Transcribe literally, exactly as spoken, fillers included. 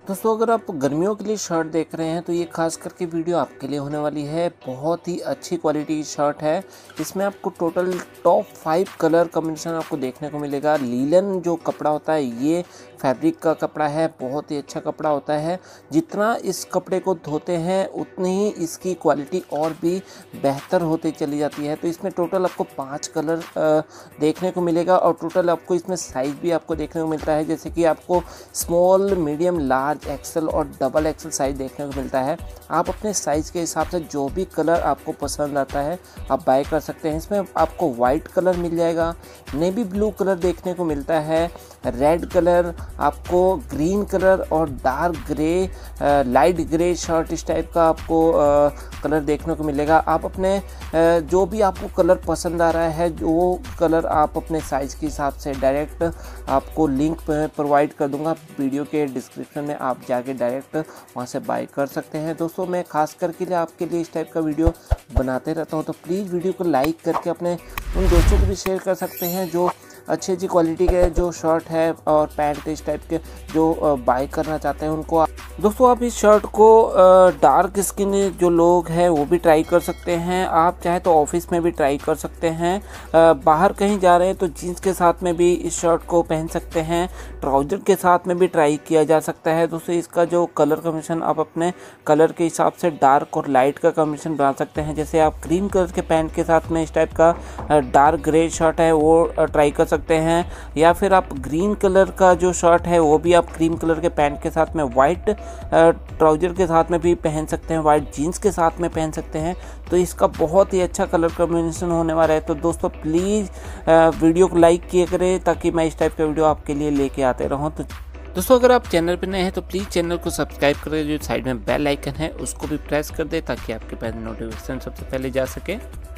दोस्तों अगर आप गर्मियों के लिए शर्ट देख रहे हैं तो ये खास करके वीडियो आपके लिए होने वाली है। बहुत ही अच्छी क्वालिटी की शर्ट है। इसमें आपको total top five colour combination आपको देखने को मिलेगा। लीलन जो कपड़ा होता है ये फैब्रिक का कपड़ा है, बहुत ही अच्छा कपड़ा होता है। जितना इस कपड़े को धोते हैं उतनी ही इसकी क्वालिटी और भी बेहतर होती चली जाती है। तो इसमें टोटल आपको पाँच कलर देखने को मिलेगा और टोटल आपको इसमें साइज़ भी आपको देखने को मिलता है, जैसे कि आपको स्मॉल, मीडियम, लार्ज, एक्सेल और डबल एक्सेल साइज देखने को मिलता है। आप अपने साइज़ के हिसाब से जो भी कलर आपको पसंद आता है आप बाय कर सकते हैं। इसमें आपको वाइट कलर मिल जाएगा, नेवी ब्लू कलर देखने को मिलता है, रेड कलर, आपको ग्रीन कलर और dark grey, light grey shirt इस टाइप का आपको आ, कलर देखने को मिलेगा। आप अपने आ, जो भी आपको कलर पसंद आ रहा है, जो कलर आप अपने साइज़ के हिसाब से डायरेक्ट आपको लिंक प्रोवाइड कर दूंगा वीडियो के डिस्क्रिप्शन में, आप जाके डायरेक्ट वहां से बाय कर सकते हैं। दोस्तों मैं खास करके लिए आपके लिए इस टाइप का वीडियो बनाते रहता हूं, तो प्लीज़ वीडियो को लाइक करके अपने उन दोस्तों को भी शेयर कर सकते हैं जो अच्छी अच्छी क्वालिटी के जो शर्ट है और पैंट इस टाइप के जो बाय करना चाहते हैं उनको। दोस्तों आप इस शर्ट को डार्क स्किन जो लोग हैं वो भी ट्राई कर सकते हैं। आप चाहे तो ऑफिस में भी ट्राई कर सकते हैं, बाहर कहीं जा रहे हैं तो जीन्स के साथ में भी इस शर्ट को पहन सकते हैं, ट्राउजर के साथ में भी ट्राई किया जा सकता है। दोस्तों इसका जो कलर कॉम्बिनेशन आप अपने कलर के हिसाब से डार्क और लाइट का कॉम्बिनेशन बना सकते हैं। जैसे आप क्रीम कलर के पैंट के साथ में इस टाइप का डार्क ग्रे शर्ट है वो ट्राई कर सकते हैं, या फिर आप ग्रीन कलर का जो शर्ट है वो भी आप क्रीम कलर के पैंट के साथ में वाइट ट्राउजर के साथ में भी पहन सकते हैं, वाइट जीन्स के साथ में पहन सकते हैं। तो इसका बहुत ही अच्छा कलर कॉम्बिनेशन होने वाला है। तो दोस्तों प्लीज़ वीडियो को लाइक किया करें ताकि मैं इस टाइप का वीडियो आपके लिए लेके आते रहूं। तो दोस्तों अगर आप चैनल पर नए हैं तो प्लीज़ चैनल को सब्सक्राइब करें, जो साइड में बेल आइकन है उसको भी प्रेस कर दें ताकि आपके पास नोटिफिकेशन सबसे पहले जा सके।